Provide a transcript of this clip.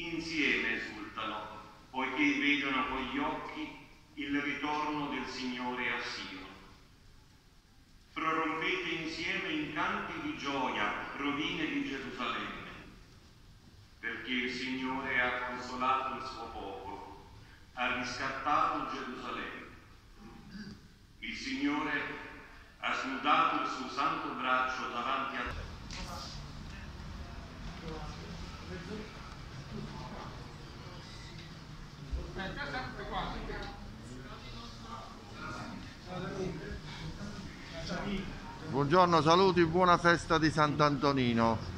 insieme esultano, poiché vedono con gli occhi il ritorno del Signore a Sion. Prorompete insieme in canti di gioia, rovine di Gerusalemme, perché il Signore ha consolato il suo popolo, ha riscattato Gerusalemme. Il Signore ha snudato il suo santo braccio davanti a te. Buongiorno, saluti, buona festa di Sant'Antonino.